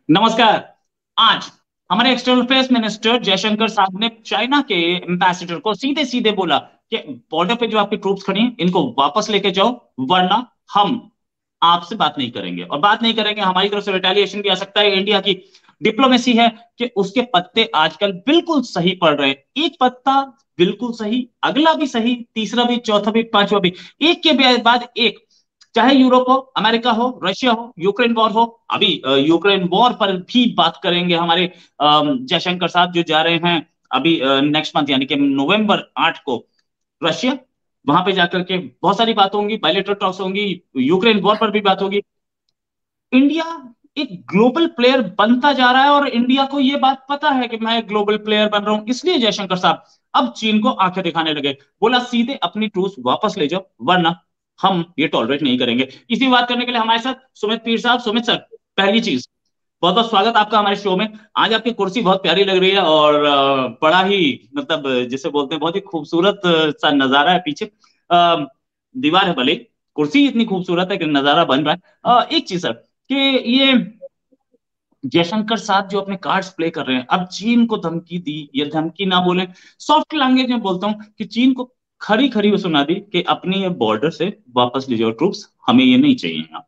नमस्कार। आज हमारे एक्सटर्नल अफेयर्स मिनिस्टर जयशंकर साहब ने चाइना के एम्बेसडर को सीधे सीधे बोला कि बॉर्डर पे जो आपकी ट्रूप्स खड़ी हैं इनको वापस लेके जाओ, वरना हम आपसे बात नहीं करेंगे। और बात नहीं करेंगे, हमारी तरफ से रिटेलिएशन भी आ सकता है। इंडिया की डिप्लोमेसी है कि उसके पत्ते आजकल बिल्कुल सही पड़ रहे हैं। एक पत्ता बिल्कुल सही, अगला भी सही, तीसरा भी, चौथा भी, पांचवा भी, एक के बाद एक। चाहे यूरोप हो, अमेरिका हो, रशिया हो, यूक्रेन वॉर हो। अभी यूक्रेन वॉर पर भी बात करेंगे हमारे जयशंकर साहब, जो जा रहे हैं अभी नेक्स्ट मंथ, यानी कि नवंबर 8 को रशिया। वहां पे जाकर के बहुत सारी बात होंगी, बायलेटरल टॉक्स होंगी, यूक्रेन वॉर पर भी बात होगी। इंडिया एक ग्लोबल प्लेयर बनता जा रहा है और इंडिया को यह बात पता है कि मैं एक ग्लोबल प्लेयर बन रहा हूं। इसलिए जयशंकर साहब अब चीन को आंखें दिखाने लगे। बोला सीधे अपनी ट्रूस वापस ले जाओ, वरना हम ये टॉलरेट नहीं करेंगे। इसी बात करने के लिए हमारे साथ सुमित पीर साहब। सुमित सर, पहली चीज, बहुत बहुत स्वागत आपका हमारे शो में। आज आपकी कुर्सी बहुत प्यारी लग रही है और बड़ा ही, मतलब जिसे बोलते हैं, बहुत ही खूबसूरत सा नजारा है पीछे। दीवार है भले, कुर्सी इतनी खूबसूरत है कि नजारा बन रहा है। एक चीज सर, कि ये जयशंकर साहब जो अपने कार्ड्स प्ले कर रहे हैं, अब चीन को धमकी दी, या धमकी ना बोले, सॉफ्ट लैंग्वेज में बोलता हूं कि चीन को खरी खरी वो सुना दी कि अपनी ये बॉर्डर से वापस ले जाओ ट्रूप्स, हमें ये नहीं चाहिए यहाँ।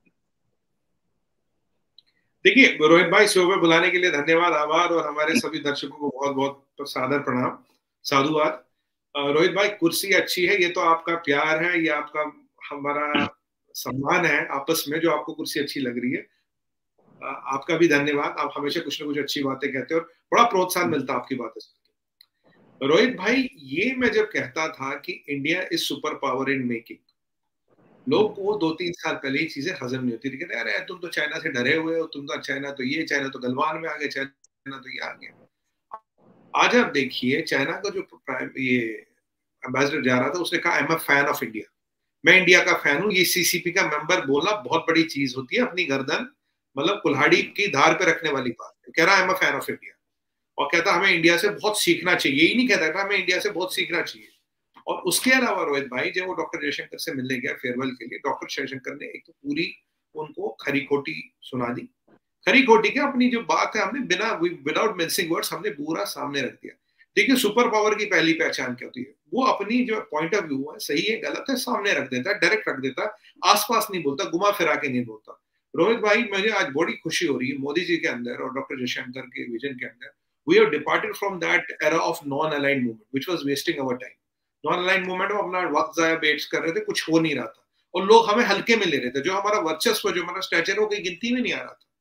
देखिए रोहित भाई, शो में बुलाने के लिए धन्यवाद, आभार, और हमारे सभी दर्शकों को बहुत बहुत सादर प्रणाम, साधुवाद। रोहित भाई, कुर्सी अच्छी है, ये तो आपका प्यार है, ये आपका हमारा सम्मान है आपस में, जो आपको कुर्सी अच्छी लग रही है। आपका भी धन्यवाद। आप हमेशा कुछ ना कुछ अच्छी बातें कहते हो और बड़ा प्रोत्साहन मिलता है आपकी बातें सुनकर। रोहित भाई, ये मैं जब कहता था कि India is super power in making, लोग को 2-3 साल पहले ही चीजें हजम नहीं होती थी। कहते अरे तुम तो चाइना से डरे हुए हो, तुम तो चाइना तो ये, चाइना तो गलवान में आ गए, चाइना तो ये आ गया। आज आप देखिए, चाइना का जो ये एम्बेसडर जा रहा था, उसने कहा I am a fan of India, मैं इंडिया का फैन हूँ। ये सीसीपी का मेंबर बोलना बहुत बड़ी चीज होती है, अपनी गर्दन मतलब कुल्हाड़ी की धार पे रखने वाली बात। कह रहा है I am a fan of India, और कहता हमें इंडिया से बहुत सीखना चाहिए। यही नहीं कहता था हमें इंडिया से बहुत सीखना चाहिए। और उसके अलावा रोहित भाई, जब वो डॉक्टर जयशंकर से मिलने गया फेयरवेल के लिए, डॉक्टर जयशंकर ने एक तो पूरी उनको खरी खोटी सुना दी। खरी खोटी क्या, अपनी जो बात है हमने बिना विदाउट मिक्सिंग वर्ड्स हमने पूरा सामने रख दिया। देखिए सुपर पावर की पहली पहचान क्या होती है, वो अपनी जो पॉइंट ऑफ व्यू है, सही है गलत है, सामने रख देता है, डायरेक्ट रख देता है, आसपास नहीं बोलता, घुमा फिरा के नहीं बोलता। रोहित भाई, मुझे आज बड़ी खुशी हो रही है मोदी जी के अंदर और डॉक्टर जयशंकर के विजन के अंदर। We have departed from that era of non aligned movement which was wasting our time. Non aligned movement में अपना वक्त जाया बेट्स कर रहे थे, कुछ हो नहीं रहा था, और लोग हमें हल्के में ले रहे थे। जो हमारा वर्चस्व, जो हमारा स्टैचर, वो कहीं गिनती में नहीं आ रहा था।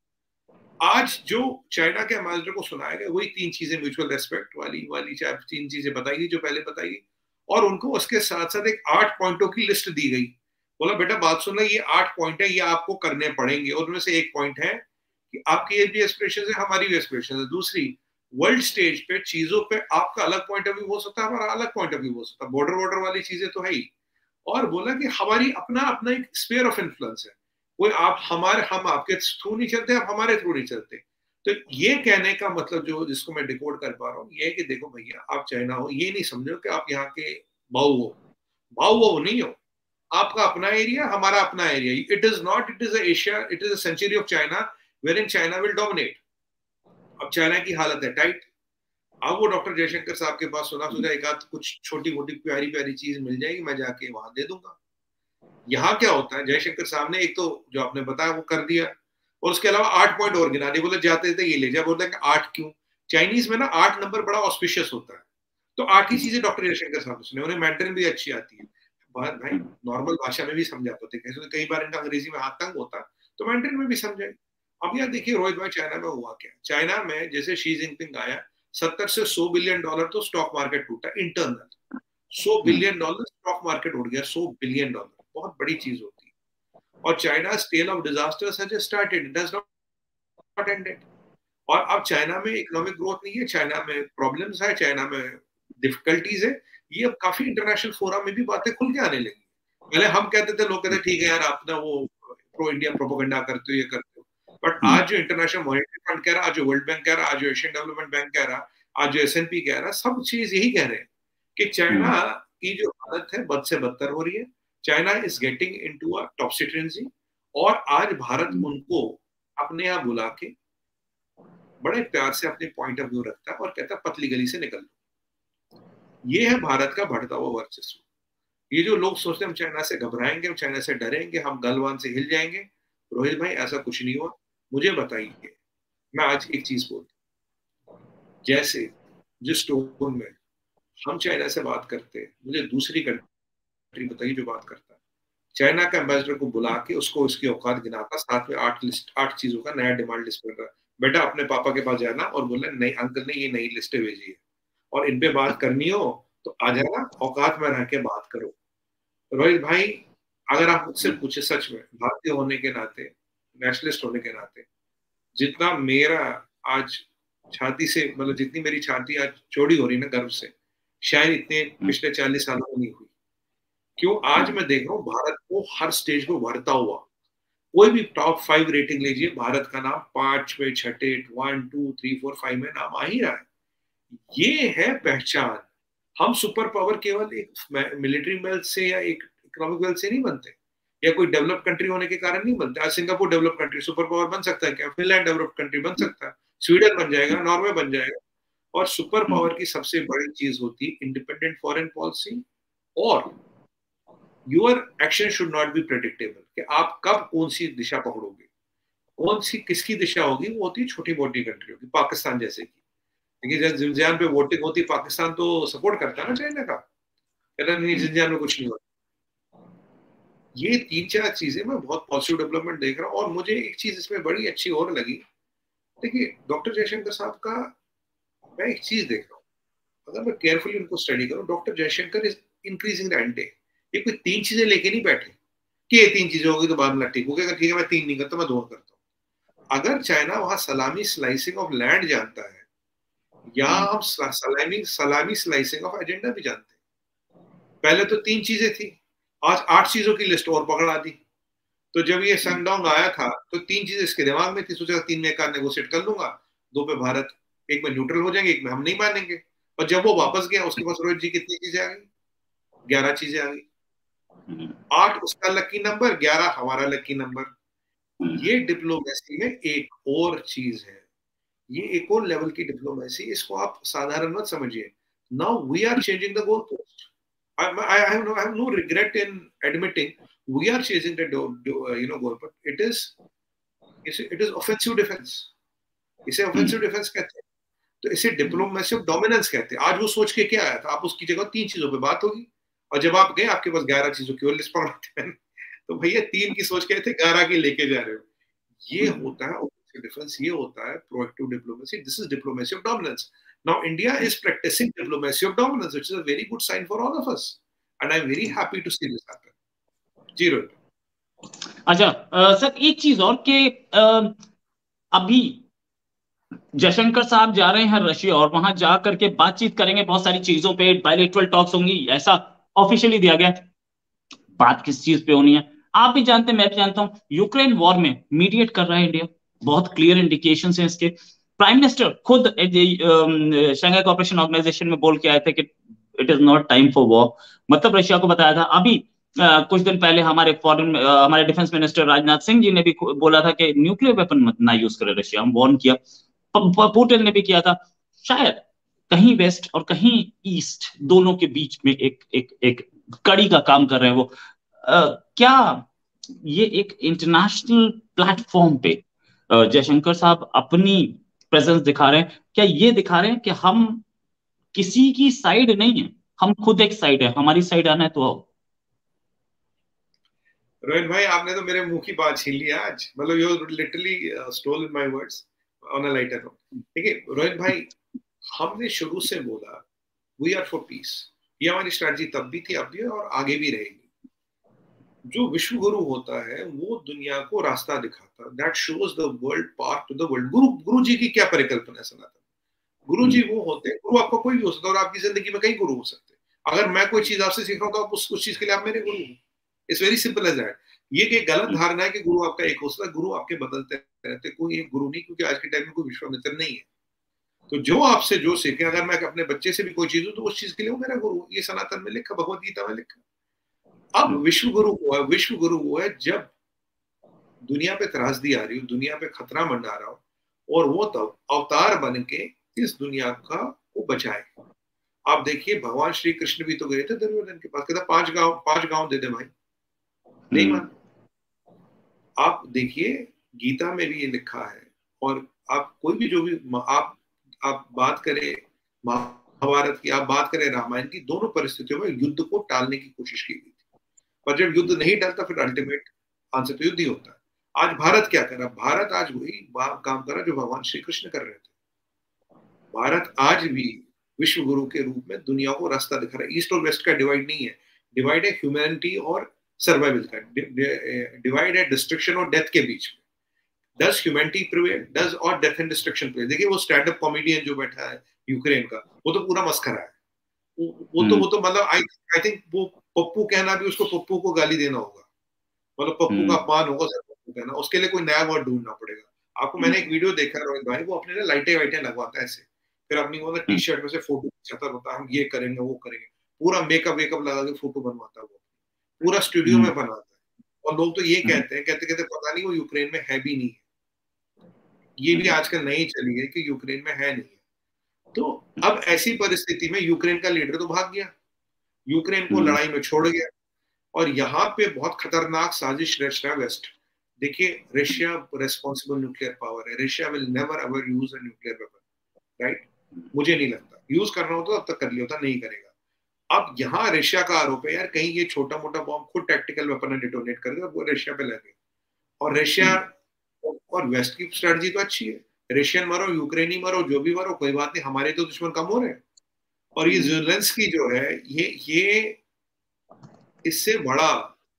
आज जो चाइना के एम्बेसडर को सुनाया गया, वही 3 चीजें म्यूचुअल रेस्पेक्ट वाली वाली चाहे 3 चीजें बताई गई जो पहले बताई गई, और उनको उसके साथ साथ एक 8 पॉइंटों की लिस्ट दी गई। बोला बेटा बात सुन, ये 8 पॉइंट है, ये आपको करने पड़ेंगे, और उनमें से एक पॉइंट है कि आपकी ये भी एस्पिरेशन है, हमारी भी एस्पिरेशन है। दूसरी, वर्ल्ड स्टेज पे चीजों पे आपका अलग पॉइंट ऑफ व्यू हो सकता है, हमारा अलग पॉइंट ऑफ व्यू हो सकता है, बॉर्डर वॉर्डर वाली चीजें तो है ही। और बोला कि हमारी अपना अपना एक स्पेयर ऑफ इन्फ्लुएंस है, कोई आप हमारे, हम आपके थ्रू नहीं चलते, आप हमारे थ्रू नहीं चलते। तो ये कहने का मतलब जो जिसको मैं डिकोड कर पा रहा हूँ, ये है कि देखो भैया, आप चाइना हो, ये नहीं समझो कि आप यहाँ के बाऊ हो, बाऊ वो नहीं हो। आपका अपना एरिया, हमारा अपना area. It is not, it is Asia, it is a century of China where in China will dominate. अब चाइना की हालत है टाइट। अब वो डॉक्टर जयशंकर साहब के पास सुना सुना एक आध कुछ छोटी मोटी प्यारी प्यारी चीज मिल जाएगी, मैं जाके वहां दे दूंगा। यहाँ क्या होता है, जयशंकर साहब ने एक तो जो आपने बताया वो कर दिया, और उसके अलावा 8 पॉइंट और गिना दिए। बोले जाते थे ये ले जा, बोलते हैं 8 क्यों? चाइनीज में ना 8 नंबर बड़ा ऑस्पिशियस होता है, तो 8 ही चीजें डॉक्टर जयशंकर साहब ने सुने। उन्हें मैंड्रिन भी अच्छी आती है, बात भाई नॉर्मल भाषा में भी समझा पाते, कैसे कई बार इनका अंग्रेजी में हाथ तंग होता तो मैंड्रिन में भी समझाए। अब यार देखिए रोहित भाई, चाइना में हुआ क्या? चाइना में जैसे शी जिनपिंग आया, 70 से 100 बिलियन डॉलर तो स्टॉक मार्केट टूटा internal. 100 billion dollar stock market उड़ गया, 100 बिलियन डॉलर बहुत बड़ी चीज होती है। और China tale of disasters has just started, it has not ended. और अब चाइना में इकोनॉमिक ग्रोथ नहीं है, चाइना में प्रॉब्लम्स है, चाइना में डिफिकल्टीज है। ये अब काफी इंटरनेशनल फोरम में भी बातें खुल के आने लगी। पहले हम कहते थे, लोग कहते ठीक है यार, आप ना वो प्रो इंडिया प्रोपेगेंडा करते हो, ये करते हो। बट आज जो इंटरनेशनल मॉनेटरी फंड कह रहा, आज जो वर्ल्ड बैंक कह रहा, आज जो एशियन डेवलपमेंट बैंक कह रहा, आज जो एसएनपी कह रहा, सब चीज यही कह रहे हैं कि चाइना की जो हालत है बद से बदतर हो रही है। China is getting into a topsy turvy. और आज भारत उनको अपने यहाँ बुला के बड़े प्यार से अपने पॉइंट ऑफ व्यू रखता है और कहता है पतली गली से निकल लो। ये है भारत का बढ़ता हुआ वर्चस्व। ये जो लोग सोचते हैं हम चाइना से घबराएंगे, हम चाइना से डरेंगे, हम गलवान से हिल जाएंगे, रोहित भाई ऐसा कुछ नहीं हुआ। मुझे बताइए, मैं आज एक चीज बोलता हूँ, जैसे जिस टोन में हम चाइना से बात करते हैं, मुझे दूसरी कंट्री बताइए जो बात करता है। चाइना का एम्बेसडर को बुला के उसको उसकी औकात गिनाता, साथ में 8 चीजों का नया डिमांड लिस्ट कर रहा है। बेटा अपने पापा के पास जाना और बोलना नहीं अंकल ने ये नई लिस्टें भेजी है और इन पे बात करनी हो तो आ जाना, औकात में रह के बात करो। रोहित भाई, अगर आप मुझसे पूछे सच में भारतीय होने के नाते, नेशनलिस्ट होने के नाते, जितना मेरा आज छाती से, मतलब जितनी मेरी छाती आज चौड़ी हो रही ना गर्व से, शायद इतने पिछले 40 सालों में नहीं हुई। क्यों? आज मैं देख रहा हूँ भारत को हर स्टेज पे उभरता हुआ। कोई भी टॉप 5 रेटिंग लीजिए, भारत का नाम 5वें, 6, 1, 2, 3, 4, 5 में नाम आ ही रहा है। ये है पहचान। हम सुपर पावर केवल एक मिलिट्री वेल्थ से या एक इकोनॉमिक वेल्थ से नहीं बनते, या कोई डेवलप कंट्री होने के कारण नहीं बनते। आज Singapore develop country super power बन सकता है क्या? फिनलैंड डेवलप कंट्री बन सकता है, स्वीडन बन जाएगा, नॉर्वे बन जाएगा। और सुपर पावर की सबसे बड़ी चीज होती है इंडिपेंडेंट फॉरेन पॉलिसी, और your action should not be predictable, कि आप कब कौन सी दिशा पकड़ोगे, कौन सी किसकी दिशा होगी। वो होती है छोटी मोटी कंट्रियों की, पाकिस्तान जैसे की। देखिए जब जिंजियान पे वोटिंग होती, पाकिस्तान तो सपोर्ट करता है ना चाइना का, कहता नहीं जिंजियान में कुछ नहीं होता। ये 3-4 चीजें मैं बहुत पॉजिटिव डेवलपमेंट देख रहा हूँ। और मुझे एक चीज इसमें बड़ी अच्छी और लगी, देखिए डॉक्टर जयशंकर साहब का मैं एक चीज देख रहा हूँ, अगर मैं केयरफुली उनको स्टडी करूँ, doctor Jaishankar is increasing the ante. ये कोई 3 चीजें लेके नहीं बैठे कि ये 3 चीजें होगी तो बाद में ठीक हो गया, ठीक है मैं 3 नहीं करता, मैं 2 करता हूँ। अगर चाइना वहां सलामी स्लाइसिंग ऑफ लैंड जानता है, या हम सलामी स्लाइसिंग ऑफ एजेंडा भी जानते हैं। पहले तो 3 चीजें थी, आज 8 चीजों की लिस्ट और पकड़ा दी। तो जब ये सनडाउन आया था तो 3 चीजें इसके दिमाग में थी, सोचा 3 में एक आध नेगोशिएट कर लूंगा, 2 पे भारत, एक में न्यूट्रल हो जाएंगे, एक में हम नहीं मानेंगे। और जब वो वापस गया उसके पास रोहित जी कितनी चीजें आ गई? 11 चीजें आ गई। 8 उसका लकी नंबर, 11 हमारा लकी नंबर। ये डिप्लोमेसी में एक और चीज है, ये एक और लेवल की डिप्लोमेसी, इसको आप साधारण मत समझिए। Now we are changing the goal post. I have no regret in admitting we are chasing the goal, but it is offensive defense. इसे offensive defense कहते हैं, तो इसे डिप्लोमेसी ऑफ डोमिनेंस कहते हैं। आज वो सोच के क्या आया था, आप उसकी जगह 3 चीजों पे बात होगी, और जब आप गए आपके पास 11 चीजों की और लिस्ट पकड़ाते हैं, तो भैया 3 की सोच के थे, 11 की लेके जा रहे हो। ये होता है offensive defense, ये होता है proactive diplomacy. This is diplomacy of dominance. Now India is practicing diplomacy of dominance, which is a very good sign for all of us, and I'm very happy to see this happen. Zero. अच्छा sir एक चीज और कि अभी जयशंकर साहब जा रहे हैं रशिया और वहां जा करके बातचीत करेंगे, बहुत सारी चीजों पे बायलैटरल टॉक्स होंगी, ऐसा ऑफिशियली दिया गया है। बात किस चीज पे होनी है आप भी जानते हैं, मैं भी जानता हूं। यूक्रेन वॉर में मीडिएट कर रहा है इंडिया, बहुत क्लियर इंडिकेशंस हैं इसके। प्राइम मिनिस्टर खुद शंघाई कोऑपरेशन ऑर्गेनाइजेशन में बोल के आए थे कि it is not time for war, मतलब रशिया को बताया था। अभी कुछ दिन पहले हमारे डिफेंस मिनिस्टर राजनाथ सिंह जी ने भी बोला था कि न्यूक्लियर वेपन मत ना यूज करे रशिया, हम वार्न किया। पुतिन ने भी किया था। शायद कहीं वेस्ट और कहीं ईस्ट दोनों के बीच में एक एक एक कड़ी का काम कर रहे हैं वो। क्या ये एक इंटरनेशनल प्लेटफॉर्म पे जयशंकर साहब अपनी प्रेजेंस दिखा रहे हैं? क्या ये दिखा रहे हैं कि हम किसी की साइड नहीं है, हम खुद एक साइड है, हमारी साइड आना है तो आओ? रोहित भाई आपने तो मेरे मुंह की बात छीन ली आज, मतलब you literally stole my words on a lighter note. देखिए रोहित भाई, हमने शुरू से बोला वी आर फॉर पीस, ये हमारी स्ट्रैटेजी तब भी थी, अब भी है और आगे भी रहेगी। जो विश्व गुरु होता है वो दुनिया को रास्ता दिखाता है, that shows the world path to the world. गुरु जी की क्या परिकल्पना है सनातन? गुरु जी वो होते हैं, गुरु आपका कोई भी हो सकता है और आपकी जिंदगी में कई गुरु हो सकते हैं। अगर मैं कोई चीज आपसे सीख रहा हूँ तो आप उस चीज के लिए आप मेरे गुरु हो। It's very simple as that. ये एक गलत धारणा है कि गुरु आपका एक हो सकता है, गुरु आपके बदलते रहते, कोई एक गुरु नहीं, क्योंकि आज के टाइम में कोई विश्वामित्र नहीं है। तो जो आपसे जो सीखे, अगर मैं अपने बच्चे से भी कोई चीज हूँ तो उस चीज के लिए वो मेरा गुरु। ये सनातन में लिखा, भगवत गीता में लिखा। अब विश्व गुरु वो है जब दुनिया पे त्रासदी आ रही हो, दुनिया पे खतरा मंडा रहा हो, और वो तब अवतार बन के इस दुनिया का को बचाए। आप देखिए भगवान श्री कृष्ण भी तो गए थे दुर्योधन के पास, कहता 5 गांव दे दे भाई, नहीं माना। आप देखिए गीता में भी ये लिखा है, और आप कोई भी जो भी आप बात करें महाभारत की, आप बात करें रामायण की, दोनों परिस्थितियों में युद्ध को टालने की कोशिश की गई थी। पर जब युद्ध नहीं टलता फिर अल्टीमेट आंसर तो युद्ध ही होता है। आज भारत क्या कर रहा? भारत आज वही काम कर रहा जो भगवान श्री कृष्ण कर रहे थे। भारत आज भी विश्व गुरु के रूप में दुनिया को रास्ता दिखा रहा है। ईस्ट और वेस्ट का डिवाइड नहीं है, डिवाइड है ह्यूमैनिटी और सर्वाइवल का, डिवाइड है डिस्ट्रक्शन और डेथ के बीच में। डज ह्यूमैनिटी प्रिवेल, डज और डेथ एंड डिस्ट्रक्शन प्रिवेल? देखिए वो स्टैंड अप कॉमेडियन जो बैठा है यूक्रेन का, वो तो पूरा मस्खरा है। वो तो मतलब आई थिंक वो पप्पू कहना भी उसको पप्पू को गाली देना होगा, मतलब पप्पू का अपमान होगा सर पप्पू कहना, उसके लिए कोई नया वर्ड ढूंढना पड़ेगा आपको। मैंने एक वीडियो देखा है रोहित भाई, वो अपने ना लाइटें वाइटें लगवाता है ऐसे, फिर अपनी वो टी शर्ट में से फोटो खींचाता रहता है, हम ये करेंगे वो करेंगे, पूरा मेकअप वेकअप लगा के फोटो बनवाता है, वो पूरा स्टूडियो में बनाता है। और लोग तो ये कहते हैं, कहते कहते पता नहीं वो यूक्रेन में है भी नहीं है। ये भी आजकल नहीं चली है कि यूक्रेन में है नहीं है। तो अब ऐसी परिस्थिति में यूक्रेन का लीडर तो भाग गया, यूक्रेन को लड़ाई में छोड़ गया, और यहाँ पे बहुत खतरनाक साजिश रच रहा है वेस्ट। देखिए रशिया रेस्पॉन्सिबल न्यूक्लियर पावर है, Russia will never ever use a nuclear weapon, right? मुझे नहीं लगता, यूज करना होता तब तक कर लिया होता, नहीं करेगा। अब यहाँ रशिया का आरोप है यार कहीं ये छोटा मोटा बॉम्ब खुद टैक्टिकल वेपन डिटोनेट कर दे और वो रशिया पे लगे। और रशिया और वेस्ट की स्ट्रेटजी तो अच्छी है, रशियन मरो यूक्रेनी मरो जो भी मरो कोई बात नहीं, हमारे तो दुश्मन कम हो रहे हैं। और ये ज़ेलेंस्की जो है ये इससे बड़ा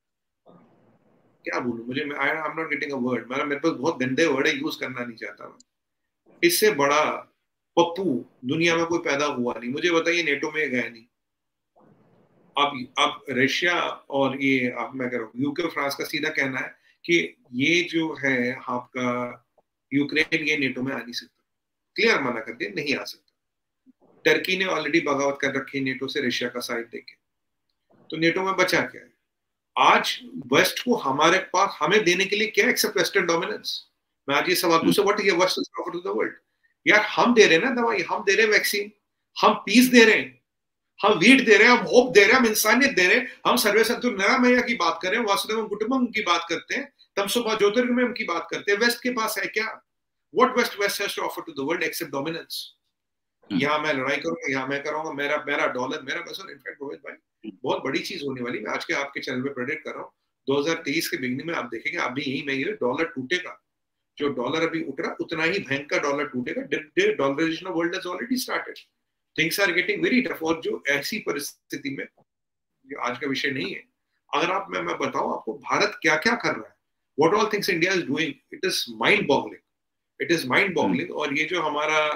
क्या बोलूं, मुझे I am not getting a word, मेरे पास बहुत गंदे वर्ड है, यूज करना नहीं चाहता मैं। इससे बड़ा पप्पू दुनिया में कोई पैदा हुआ नहीं। मुझे बताइए नेटो में गया नहीं। अब रशिया और ये अब मैं कह रहा हूँ यूके फ्रांस का सीधा कहना है कि ये जो है आपका यूक्रेन ये नेटो में आ नहीं सकता, क्लियर मना कर दिया नहीं आ सकता। टर्की ने ऑलरेडी बगावत कर रखी है नेटो से रशिया का साइड देके, तो नेटो में बचा क्या है? आज वेस्ट को हमारे पास हमें देने के लिए क्या एक्सेप्ट वेस्टर्न डोमिनेंस? मैं आज ये सवाल पूछूं, what is western offer to the world? यार हम दे रहे हैं ना दवाई, हम दे रहे हैं वैक्सीन, हम पीस दे रहे हैं, हम वीट दे रहे हैं, हम होप दे रहे हैं, हम इंसानियत दे रहे हैं, हम सर्वे सत्तु निरामया की बात कर रहे हैं, वासुदेव कुटुंबम की बात करते हैं, तमसो ज्योतिर्गमय की बात करते हैं। वेस्ट के पास है क्या? What west has to offer to the world except dominance? यहाँ मैं लड़ाई करूंगा, यहाँ मैं करूंगा, मेरा डॉलर मेरा पैसा। इनफैक्ट रोहित भाई बहुत बड़ी चीज होने वाली, मैं आज के आपके चैनल पे प्रेडिक्ट कर रहा हूँ 2023 के बिगनिंग में आप देखेंगे, आप भी यही में डॉलर टूटेगा। जो डॉलर अभी उठ रहा उतना ही भयंकर डॉलर टूटेगा। Dollarisation of world has already started, things are getting very tough. और जो ऐसी परिस्थिति में, जो आज का विषय नहीं है, अगर आप मैं बताऊं आपको भारत क्या क्या कर रहा है, what all things India is doing, it is mind boggling, it is mind boggling. और ये जो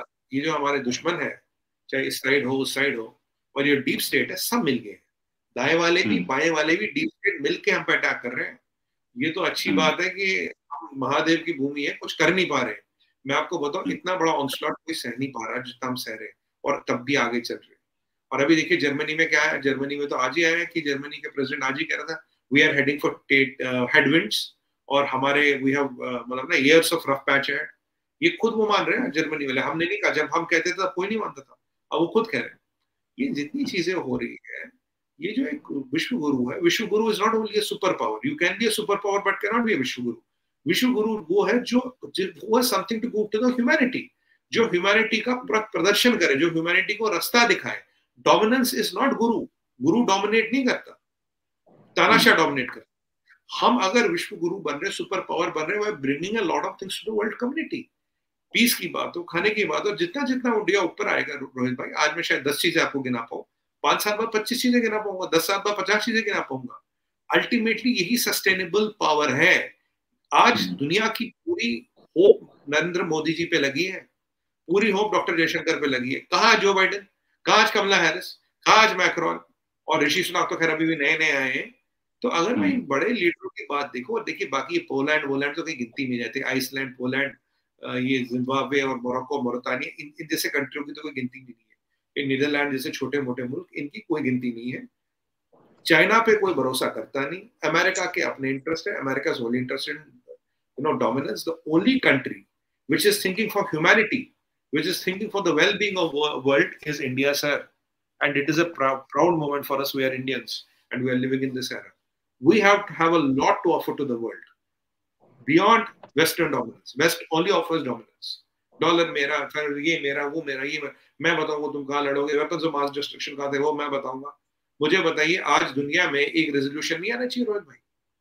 हमारे दुश्मन है, चाहे इस साइड हो उस साइड हो, और ये डीप स्टेट है, सब मिल गए, दाएं वाले भी बाएं वाले भी, डीप स्टेट मिलके हम पे अटैक कर रहे हैं। ये तो अच्छी बात है कि हम महादेव की भूमि है, कुछ कर नहीं पा रहे। मैं आपको बताऊं इतना बड़ा ऑनस्लॉट कोई सह नहीं पा रहा जितना हम सह रहे हैं, और तब भी आगे चल रहे हैं। और अभी देखिए जर्मनी में क्या है, जर्मनी में तो आज ही आया है कि जर्मनी के प्रेसिडेंट आज ही कह रहा था we are heading for headwinds, और हमारे वी हैव मतलब ना ईयर्स ऑफ रफ पैच है। ये खुद वो मान रहे हैं जर्मनी वाले, हमने नहीं कहा। जब हम कहते थे तब कोई नहीं मानता था, अब वो खुद कह रहे हैं। ये जितनी चीजें हो रही है, ये जो एक विश्व गुरु है, vishwa guru is not only a super power, you can be a super power but can not be a vishwa guru. विश्व गुरु वो है जो वो है something to give to the humanity, जो ह्यूमैनिटी का प्रदर्शन करे, जो ह्यूमैनिटी को रास्ता दिखाए। Dominance is not Guru, Guru dominate नहीं करता, तानाशाह डोमिनेट करता। हम अगर विश्व गुरु बन रहे, सुपर पावर बन रहे, bringing a lot of things to the world community. Peace की बात हो, खाने की बात हो, जितना जितना इंडिया ऊपर आएगा रोहित भाई, आज मैं शायद 10 चीजें आपको गिना पाऊं, 5 साल बाद 25 चीजें गिना पाऊंगा, 10 साल बाद 50 चीजें गिना पाऊंगा। अल्टीमेटली यही सस्टेनेबल पावर है। आज दुनिया की पूरी होप नरेंद्र मोदी जी पे लगी है, पूरी होप डॉक्टर जयशंकर पे लगी है। कहाँ जो बाइडेन, कहाँ आज कमला हैरिस, कहाँ आज मैक्रोन, और ऋषि सुनाक तो खैर अभी भी नए नए आए हैं। तो अगर मैं इन बड़े लीडरों की बात देखूं, और देखिए बाकी पोलैंड वोलैंड तो कहीं गिनती नहीं जाती, आइसलैंड, पोलैंड, ये जिम्बाब्वे और मोरक्को, मोरतानिया, इन जैसे कंट्रियों की तो कोई गिनती नहीं है। ये नीदरलैंड जैसे छोटे मोटे मुल्क, इनकी कोई गिनती नहीं है। चाइना पे कोई भरोसा करता नहीं, अमेरिका के अपने इंटरेस्ट है, America is only interested in dominance. The only country which is thinking for humanity, which is thinking for the well-being of world is India, sir. And it is a proud moment for us. We are Indians and we are living in this era. We have to have a lot to offer to the world beyond Western dominance. West only offers dominance. Dollar मेरा, फिर ये मेरा, वो मेरा, ये मैं बताऊंगा तुम कहाँ लड़ोगे, वेपन्स ऑफ मास डिस्ट्रक्शन कहाँ थे वो मैं बताऊंगा। मुझे बताइए आज दुनिया में एक रेजोल्यूशन नहीं आना चाहिए रोहित भाई?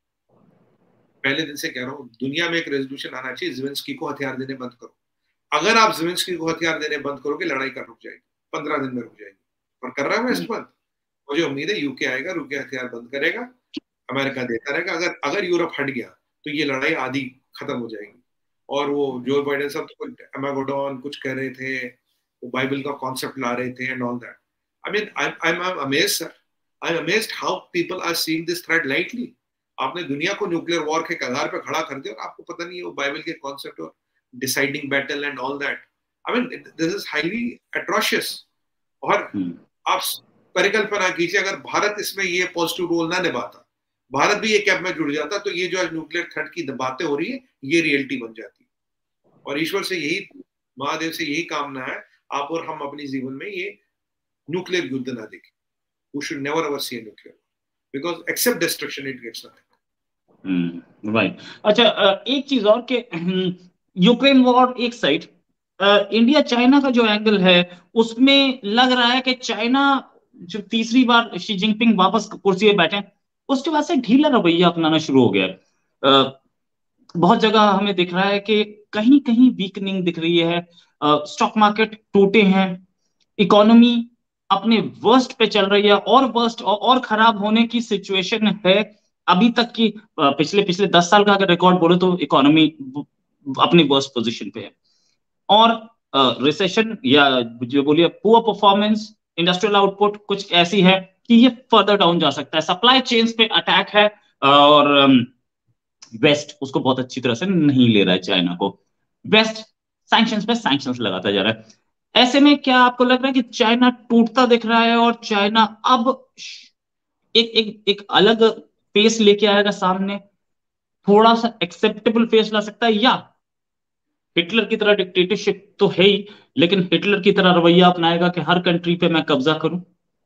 पहले दिन से कह रहा हूँ, दुनिया में एक रेजोल्यूशन आना चाहिए, ज़ेलेंस्की को हथियार देने बंद करो। अगर आप ज़ेलेंस्की को हथियार देने बंद करोगे, लड़ाई कर रुक जाएगी, 15 दिन में रुक जाएगी। और कर रहा है वेस्ट बंद। मुझे उम्मीद है यूके आएगा, रुके हथियार बंद करेगा, अमेरिका देता रहेगा। अगर यूरोप हट गया तो ये लड़ाई आधी खत्म हो जाएगी। और वो जो बाइडेन साहब तो एमागोडॉन कुछ कह रहे थे, वो बाइबल का कॉन्सेप्ट ला रहे थे and all that. I mean I am amazed sir, I am amazed how people are seeing this threat lightly. आपने दुनिया को न्यूक्लियर वॉर के कगार पे खड़ा कर दिया और आपको पता नहीं है वो बाइबल के कॉन्सेप्ट और deciding battle and all that. I mean this is highly atrocious. और आप परिकल्पना कीजिए अगर भारत इसमें ये पॉजिटिव रोल ना निभाता, भारत भी ये कैंप में जुड़ जाता, तो ये जो आज न्यूक्लियर थ्रेट की बातें हो रही है ये रियलिटी बन जाती। और ईश्वर से यही, महादेव से यही कामना है आप और हम अपने जीवन में ये न्यूक्लियर युद्ध ना देखें। We should never ever see a nuclear war because except destruction it gets nothing. Right. अच्छा, एक चीज और कि यूक्रेन वॉर एक साइड, इंडिया चाइना का जो एंगल है उसमें लग रहा है कि चाइना जो तीसरी बार शी जिनपिंग वापस कुर्सी पे बैठे उसके बाद से ढीला रवैया अपनाना शुरू हो गया है। बहुत जगह हमें दिख रहा है कि कहीं कहीं वीकनिंग दिख रही है, स्टॉक मार्केट टूटे हैं, इकोनॉमी अपने वर्स्ट पे चल रही है और वर्स्ट और खराब होने की सिचुएशन है अभी तक की। पिछले 10 साल का अगर रिकॉर्ड बोले तो इकोनॉमी अपनी वर्स्ट पोजीशन पे है। और रिसेशन या जो बोलिए पुअर परफॉर्मेंस, इंडस्ट्रियल आउटपुट कुछ ऐसी है कि ये फर्दर डाउन जा सकता है। सप्लाई चेन्स पे अटैक है और वेस्ट उसको बहुत अच्छी तरह से नहीं ले रहा है। चाइना को वेस्ट सैंक्शंस पे सैंक्शंस लगाता जा रहा है। ऐसे में क्या आपको लग रहा है कि चाइना टूटता दिख रहा है और चाइना अब एक अलग फेस लेके आएगा सामने, थोड़ा सा एक्सेप्टेबल फेस ला सकता है, या हिटलर की तरह डिक्टेटरशिप तो है ही लेकिन हिटलर की तरह रवैया अपनाएगा कि हर कंट्री पे मैं कब्जा करूं?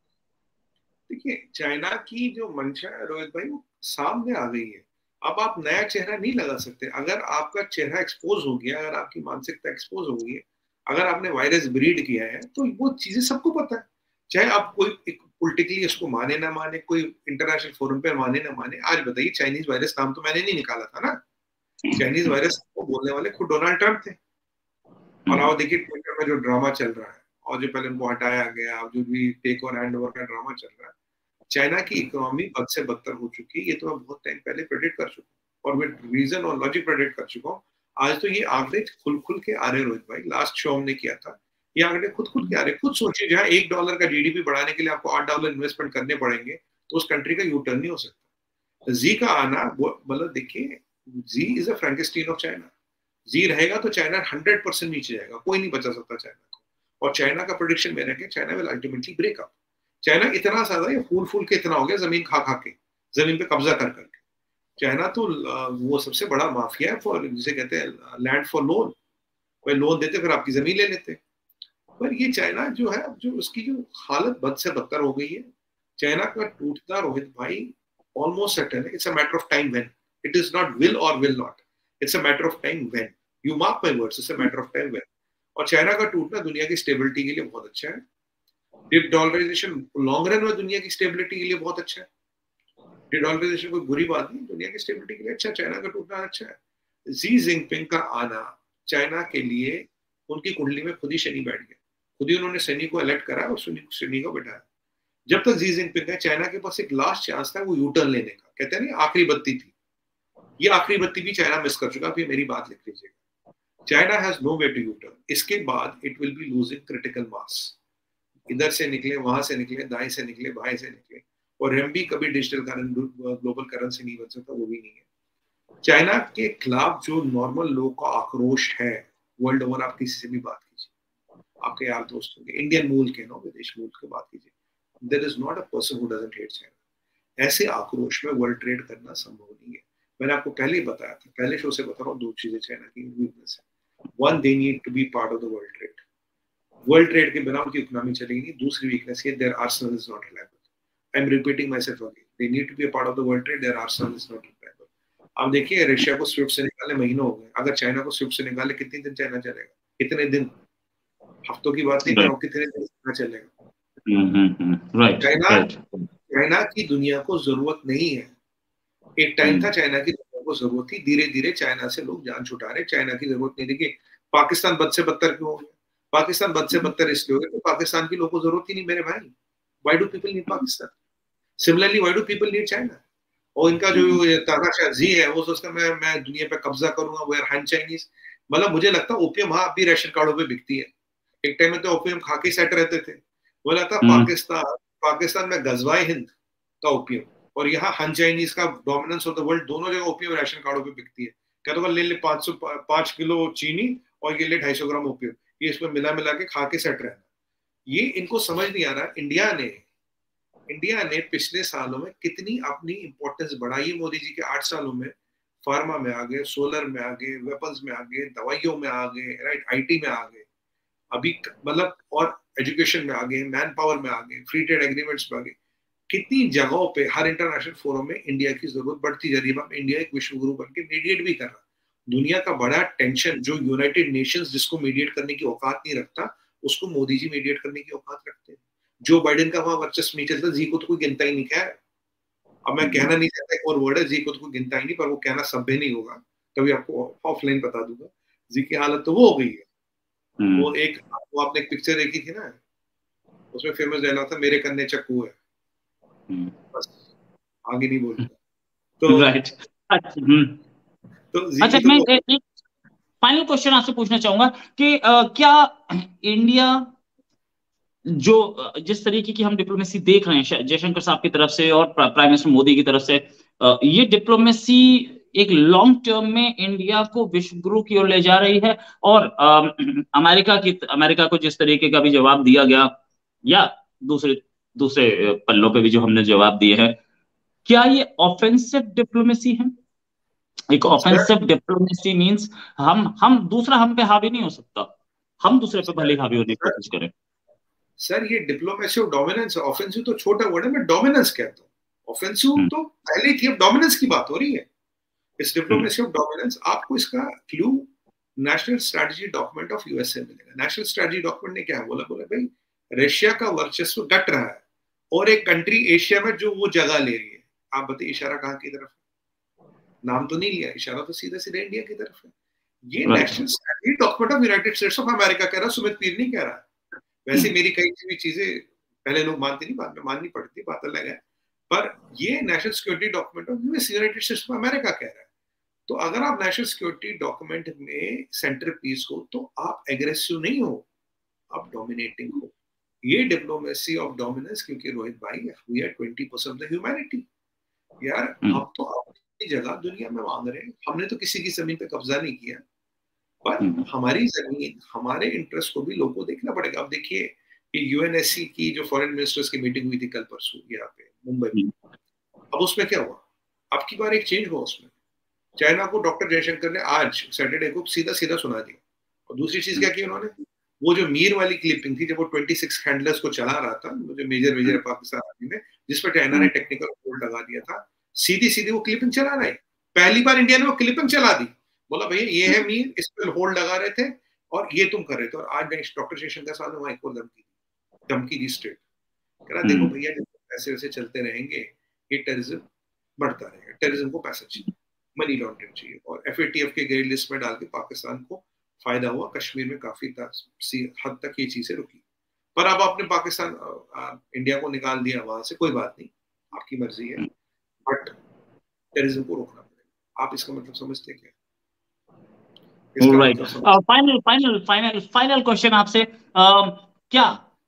देखिए चाइना की जो मंशा है रोहित भाई वो सामने आ गई है। अब आप नया चेहरा नहीं लगा सकते। अगर आपका चेहरा एक्सपोज हो गया, अगर आपकी मानसिकता एक्सपोज हो गई है, अगर आपने वायरस ब्रीड किया है तो वो चीजें सबको पता है। चाहे आप कोई पॉलिटिकली इसको माने ना माने, कोई इंटरनेशनल फोरम पे माने ना माने। आज बताइए चाइनीज वायरस नाम तो मैंने नहीं निकाला था ना, चाइनीज वायरस को बोलने वाले खुद डोनाल्ड ट्रंप थे। और आओ देखिए ट्विटर में जो ड्रामा चल रहा है और जो पहले उनको हटाया गया, जो भी टेक और हैंड ओवर का ड्रामा चल रहा है, चाइना की इकोनॉमी बद से बदतर हो चुकी है। ये तो मैं बहुत टाइम पहले प्रेडिक्ट कर चुका हूँ और विद रीजन और लॉजिक प्रेडिक्ट कर चुका हूँ। आज तो ये आंकड़े खुल के आ रहे रोहित भाई। लास्ट शो हमने किया था, ये आंकड़े खुद के आ रहे। खुद सोचिए जहाँ $1 का जीडीपी बढ़ाने के लिए आपको $8 इन्वेस्टमेंट करने पड़ेंगे तो उस कंट्री का यू टर्न नहीं हो सकता। जी का आना मतलब देखिए, Xi is a Frankenstein of China. Xi रहेगा तो चाइना 100% नीचे जाएगा, कोई नहीं बचा सकता चाइना को। और चाइना का प्रेडिक्शन मेरा है China will ultimately break up. China इतना ज्यादा ये फूल के इतना हो गया जमीन खा के, जमीन पे कब्जा करके। चाइना तो वो सबसे बड़ा माफिया है फॉर, जिसे कहते हैं लैंड फॉर लोन। कोई लोन देते फिर आपकी जमीन ले लेते। पर ये चाइना जो है, जो उसकी जो हालत बद से बदतर हो गई है, चाइना का टूटता रोहित भाई ऑलमोस्ट सर्टेन है। It's a matter of time when. It is not will और will not, it's a matter of time when. You mark my words, it's a matter of time when. और China का टूटना दुनिया की stability के लिए बहुत अच्छा है। डॉलराइजेशन लॉन्ग रन में दुनिया की स्टेबिलिटी के लिए बहुत अच्छा है। डॉलराइजेशन कोई बुरी बात नहीं, दुनिया की स्टेबिलिटी के लिए अच्छा। चाइना का टूटना अच्छा है। जी जिनपिंग का आना चाइना के लिए, उनकी कुंडली में खुद ही शनि बैठ गया। खुद ही उन्होंने शनि को इलेक्ट करा और शनि को बैठाया। जब तक जी जिनपिंग है, चाइना के पास एक लास्ट चांस था वो यू टर्न लेने का। कहते हैं ना आखिरी बत्ती थी, ये आखिरी बत्ती भी चाइना मिस कर चुका। आप ये मेरी बात लिख लीजिएगा, China has no way to U turn. इसके बाद it will be losing critical mass. इधर से निकले, वहां से निकले, दाएं से निकले, बाएं से निकले। और RMB कभी डिजिटल ग्लोबल करेंसी नहीं बन सकता, वो भी नहीं है। चाइना के खिलाफ जो नॉर्मल लोग का आक्रोश है वर्ल्ड ओवर, आप किसी से भी बात कीजिए, आपके यार दोस्त होंगे इंडियन मूल के, नो विदेश मूल के, बात कीजिए, there is not a person who doesn't hate China. ऐसे आक्रोश में वर्ल्ड ट्रेड करना संभव नहीं है। मैंने आपको पहले ही बताया था, पहले शो से बता रहा हूँ, दो चीजें चाइना की वीकनेस है। One, they need to be part of the world trade. World trade के बिना उनकी इकोनॉमी चलेगी नहीं। दूसरी वीकनेस है, their arsenal is not reliable. I am repeating myself again, they need to be a part of the world trade, their arsenal is not reliable. आप देखिए Russia को स्विफ्ट से निकाले महीनों हो गए, अगर चाइना को स्विफ्ट से निकाले कितने दिन चाइना चलेगा? कितने दिन, हफ्तों की बात नहीं कर रहा हूँ, कितने दिन चाइना चलेगा? Right China right. चाइना की दुनिया को जरूरत नहीं है। एक टाइम था चाइना की दुनिया को जरूरत थी, धीरे धीरे चाइना से लोग जान छुटा रहे, चाइना की जरूरत नहीं। देखिए पाकिस्तान बद से बदतर क्यों हो गया? पाकिस्तान बद से बदतर इसलिए हो गया तो पाकिस्तान की लोगों को जरूरत ही नहीं मेरे भाई। Why do people need Pakistan? Similarly why do people need China? और इनका जो तानाशाह जी है वो सोचता है मैं दुनिया पे कब्जा करूंगा, वो हान चाइनीज। मतलब मुझे लगता है ओपियम वहां भी राशन कार्डों पे बिकती है। एक टाइम में तो ओपियम खा के सेट रहते थे। वो लगता है पाकिस्तान में गजवाए हिंद का ओपियम और यहाँ हान चाइनीज का डोमिनेंस ऑफ द वर्ल्ड, दोनों जगह ओपियम राशन कार्डों पे बिकती है। कहते हो ले ले 5 किलो चीनी और ये ले 250 ग्राम ओपियम, ये इसमें मिला मिला के खा के सेट रहना। ये इनको समझ नहीं आ रहा। इंडिया ने पिछले सालों में कितनी अपनी इंपॉर्टेंस बढ़ाई। मोदी जी के 8 सालों में फार्मा में आ गए, सोलर में आ गए, वेपन्स में आ गए, दवाइयों में आ गए, राइट, आईटी में आ गए, अभी मतलब और एजुकेशन में आ गए, मैन पावर में आ गए, फ्री ट्रेड एग्रीमेंट्स में आ गए। कितनी जगहों पे हर इंटरनेशनल फोरम में इंडिया की जरूरत बढ़ती जा रही है। इंडिया एक विश्व गुरु बन के मीडिएट भी कर रहा। दुनिया का बड़ा टेंशन जो यूनाइटेड नेशंस जिसको मीडिएट करने की औकात नहीं रखता, उसको मोदी जी मीडिएट करने की औकात रखते हैं। जो बाइडेन का वहां वर्चस्व नहीं चलता, जी को तो कोई गिनता ही नहीं। क्या है, अब मैं कहना नहीं चाहता, एक और वर्ड है, जी को तो कोई गिनता ही नहीं, पर वो कहना सभ्य नहीं होगा। कभी आपको ऑफलाइन बता दूंगा। जी की हालत तो वो हो गई है। वो आपने एक पिक्चर देखी थी ना, उसमें फेमस डायलॉग था, मेरे कन्ने चक्कू है, बस आगे नहीं बोलूंगा। तो राइट। तो जी अच्छा, की तो मैं वो एक फाइनल क्वेश्चन आपसे पूछना चाहूंगा कि क्या इंडिया जो जिस तरीके की हम डिप्लोमेसी देख रहे हैं जयशंकर साहब की तरफ से और प्राइम मिनिस्टर मोदी की तरफ से, ये डिप्लोमेसी एक लॉन्ग टर्म में इंडिया को विश्व गुरु की ओर ले जा रही है? और अमेरिका को जिस तरीके का भी जवाब दिया गया, या दूसरे दूसरे पल्लों पे भी जो हमने जवाब दिए हैं, क्या ये ऑफेंसिव डिप्लोमेसी है? एक सर ऑफेंसिव डिप्लोमेसी मींस हम पे हावी नहीं हो सकता, हम दूसरे पे भले सर, हावी होने की सर, कोशिश करें। सर ये डिप्लोमेसी और डोमिनेंस है। ऑफेंसिव तो छोटा वर्ड है, मैं डोमिनेंस कहता हूँ। ऑफेंसिव हम्म, तो पहले थी, अब डोमिनेंस की बात हो रही है। इस हम्म, डिप्लोमेसी ऑफ डोमिनेंस आपको इसका clue national strategy document of USA मिलेगा। नेशनल स्ट्रैटेजी डॉक्यूमेंट ने क्या बोला? बोला भाई रशिया का वर्चस्व घट रहा है और एक कंट्री एशिया में जो वो जगह ले रही है। आप बताइए इशारा कहाँ की तरफ है? नाम तो नहीं लिया, इशारा तो सीधा सीधा इंडिया की तरफ है। ये right. National strategy document of United States of America कह रहा, सुमित पीर नहीं कह रहा। वैसे मेरी कई भी चीजें पहले लोग मानते नहीं, बाद में माननी पड़ती, बात अलग है। पर ये national security document of US United States of America कह रहा है। तो अगर आप नेशनल सिक्योरिटी डॉक्यूमेंट में सेंटर पीस हो तो आप एग्रेसिव नहीं हो, आप डोमिनेटिंग हो। ये डिप्लोमेसी ऑफ डोमिनेंस, क्योंकि रोहित भाई we are 20% of the humanity. यार हम्म, हम तो अपनी जगह दुनिया में मांग रहे हैं, हमने तो किसी की जमीन पे कब्जा नहीं किया, पर हम्म, हमारी जमीन हमारे इंटरेस्ट को भी लोगों को देखना पड़ेगा। अब देखिए कि यूएनएससी की जो फॉरेन मिनिस्टर्स की मीटिंग हुई थी कल परसों यहाँ पे मुंबई में, अब उसमें क्या हुआ? अब की बार एक चेंज हुआ उसमें। चाइना को डॉक्टर जयशंकर ने आज सैटरडे को सीधा सीधा सुना दिया। और दूसरी चीज क्या की उन्होंने? वो जो मीर वाली क्लिपिंग थी जब वो 26 हैंडलर्स को चला रहा था, जो मेजर मेजर पाकिस्तान आर्मी में, जिस पर चाइना ने टेक्निकल होल्ड लगा दिया था, सीधी सीधी वो क्लिपिंग चला रहे। पहली बार इंडिया ने वो क्लिपिंग चला दी। बोला भैया ये है मीर, इस पर होल्ड लगा रहे थे और ये तुम कर रहे थे। और आज डॉक्टर जयशंकर साहब ने वहां एक और धमकी दी स्ट्रेट। कह रहा देखो भैया ऐसे वैसे चलते रहेंगे, ये टेररिज्म बढ़ता रहेगा, टेररिज्म को पैसा चाहिए, मनी लॉन्ड्रिंग चाहिए। और एफएटीएफ के ग्रे लिस्ट में डाल के पाकिस्तान को फायदा हुआ, कश्मीर में काफी हद तक ये चीजें रुकी। पर अब आपने पाकिस्तान इंडिया को निकाल दिया वहां से, कोई बात नहीं, आपकी मर्जी है, बट टेररिज्म को रोकना पड़ेगा। आप इसका मतलब समझते क्या? इसका राइट। मतलब समझ final final final final question आपसे, क्या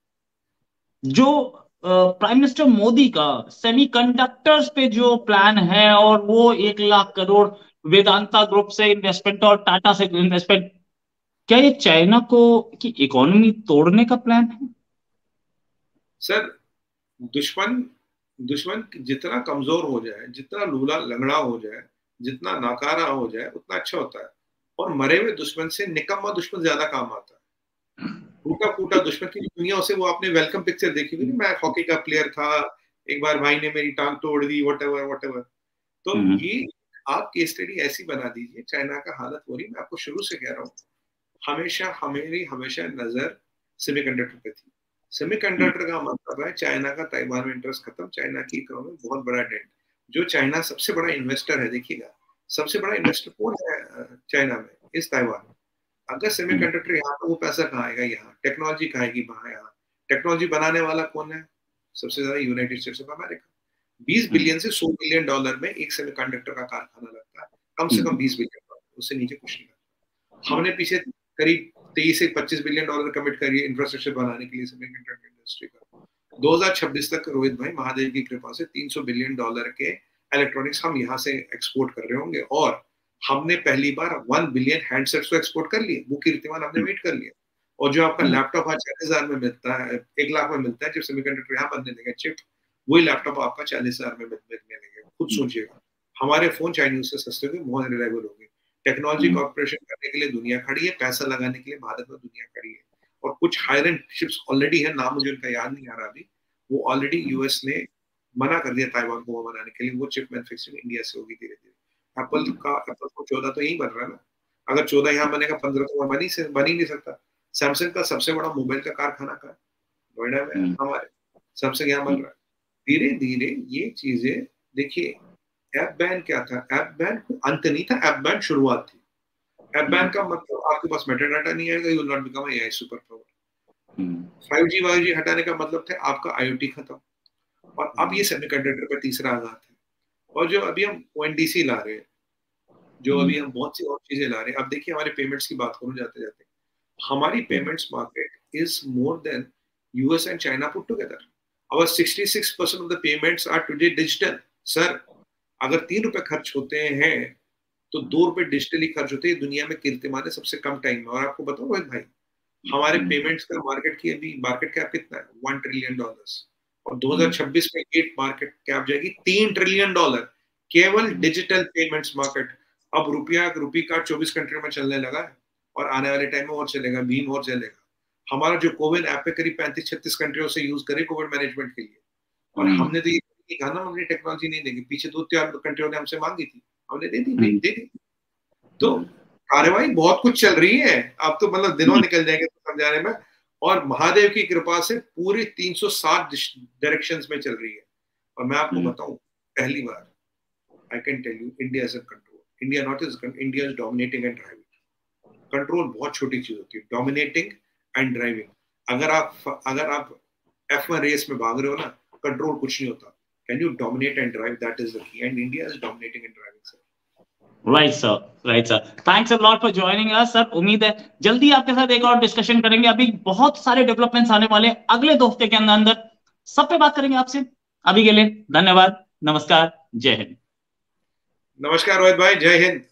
जो प्राइम मिनिस्टर मोदी का सेमीकंडक्टर्स पे जो प्लान है, और वो 1 लाख करोड़ वेदांता ग्रुप से इन्वेस्टमेंट और टाटा से इन्वेस्टमेंट, क्या ये चाइना को की इकोनॉमी तोड़ने का प्लान है? सर, दुश्मन दुश्मन जितना कमजोर हो जाए, जितना लूला लंगड़ा हो जाए, जितना नाकारा हो जाए, उतना अच्छा होता है। और मरे हुए दुश्मन से निकम्मा दुश्मन ज्यादा काम आता है। टूटा फूटा दुश्मन की दुनिया से, वो आपने वेलकम पिक्चर देखी हुई, मैं हॉकी का प्लेयर था, एक बार भाई ने मेरी टांग तोड़ दी, वट एवर। तो ये आप केस स्टडी ऐसी बना दीजिए, चाइना का हालत हो रही, मैं आपको शुरू से कह रहा हूँ, हमेशा नजर सेमीकंडक्टर पे थी। सेमीकंडक्टर का मतलब है चाइना का ताइवान में इंटरेस्ट खत्म, चाइना की इकोनॉमी बहुत बड़ा डेंट। जो चाइना सबसे बड़ा इन्वेस्टर है, देखिएगा सबसे बड़ा इन्वेस्टर कौन है चाइना में, इस ताइवान। अगर सेमीकंडक्टर यहाँ तो वो पैसा कहाँ आएगा, यहाँ टेक्नोलॉजी कहाँ आएगी, वहां यहाँ टेक्नोलॉजी बनाने वाला कौन है, सबसे ज्यादा United States of America. 20 billion से 100 बिलियन डॉलर में एक सेमीकंडक्टर का कारखाना लगता है, कम से कम 20 बिलियन डॉलर, उससे नीचे कुछ नहीं लगता। हमने पीछे करीब 23 से 25 बिलियन डॉलर कमिट करी इंफ्रास्ट्रक्चर बनाने के लिए सेमीकंडक्टर इंडस्ट्री का। 2026 तक रोहित भाई महादेव की कृपा से 300 बिलियन डॉलर के इलेक्ट्रॉनिक्स हम यहाँ से एक्सपोर्ट कर रहे होंगे, और हमने पहली बार 1 बिलियन हैंडसेट्स को एक्सपोर्ट कर लिए, वो कीर्तिमान हमने मीट कर लिया। और जो आपका लैपटॉप आज 40,000 में मिलता है, 1 लाख में मिलता है, जब सेमीकंडक्टर यहाँ बनने लगे चिप, वही लैपटॉप आपका 40,000 में मिलने लगे। खुद सोचिएगा, हमारे फोन चाइनीज से सस्ते हो गए, बहुत रिलायबल हो गए। टेक्नोलॉजी कॉर्पोरेशन करने के लिए दुनिया खड़ी है, पैसा लगाने के लिए भारत में दुनिया खड़ी है। और कुछ हायर एंड शिप्स ऑलरेडी है, नाम मुझे उनका याद नहीं आ रहा अभी, वो ऑलरेडी यूएस ने मना कर दिया ताइवान को बनाने के लिए, वो चिप मैन्युफैक्चरिंग इंडिया से होगी धीरे धीरे। एप्पल को 14 तो यही बन रहा है ना, अगर 14 यहाँ बनेगा 15 तो बन ही नहीं सकता। सैमसंग का सबसे बड़ा मोबाइल का कारखाना का नोएडा में हमारे, सैमसंग यहाँ बन रहा है। धीरे धीरे ये चीजें देखिए, ऐप बैन क्या था, ऐप बैन अंत नहीं था, ऐप बैन शुरुआत थी। ऐप बैन का मतलब आपके पास मेटाडाटा नहीं आएगा, you will not become AI super power. 5G 5G हटाने का मतलब था आपका IoT खत्म, और अब ये सेमीकंडक्टर पर तीसरा आघात है। और जो अभी हम ONDC ला रहे हैं, जो अभी हम बहुत सी और चीजें ला रहे हैं, अब देखिए हमारे पेमेंट्स की बात करूं जाते जाते, हमारी payments market is more than US and China put together. Our 66% of the payments are today digital. Sir, अगर 3 रुपए खर्च होते हैं तो 2 रुपए डिजिटली खर्च होते हैं दुनिया में कीर्तिमान है सबसे कम टाइम में। और आपको बताओ रोहित भाई, हमारे पेमेंट्स का मार्केट की अभी मार्केट कैप कितना है, $1 ट्रिलियन, और 2026 में गेट मार्केट कैप जाएगी $3 ट्रिलियन, केवल डिजिटल पेमेंट्स मार्केट। अब रुपी कार्ड 24 कंट्री में चलने लगा है, और आने वाले टाइम में और चलेगा, भीम और चलेगा। हमारा जो कोविन ऐप पे करीब 35-36 कंट्रियों से यूज करे कोविड मैनेजमेंट के लिए, और हमने तो ये कहा ना, हमने टेक्नोलॉजी नहीं देगी, पीछे 2-4 कंट्रियों ने हमसे मांगी थी, हमने दे दी। तो कार्यवाही बहुत कुछ चल रही है, अब तो मतलब दिनों निकल जाएंगे तो समझाने में। और महादेव की कृपा से पूरी 360 डायरेक्शंस में चल रही है। और मैं आपको बताऊं, पहली बार I can tell you, India is in control. India not is, India is dominating and driving. Control बहुत छोटी चीज होती है, डोमिनेटिंग एंड ड्राइविंग। अगर आप F1 रेस में भाग रहे हो ना, कंट्रोल कुछ नहीं होता। Can you dominate and drive, that is the key, and India is dominating and driving sir. Right sir, thanks a lot for joining us sir. उम्मीद है जल्दी आपके साथ एक और डिस्कशन करेंगे। अभी बहुत सारे डेवलपमेंट्स आने वाले हैं अगले 2 हफ्ते के अंदर, सब पे बात करेंगे आपसे। अभी के लिए धन्यवाद, नमस्कार, जय हिंद। नमस्कार रोहित भाई, जय हिंद।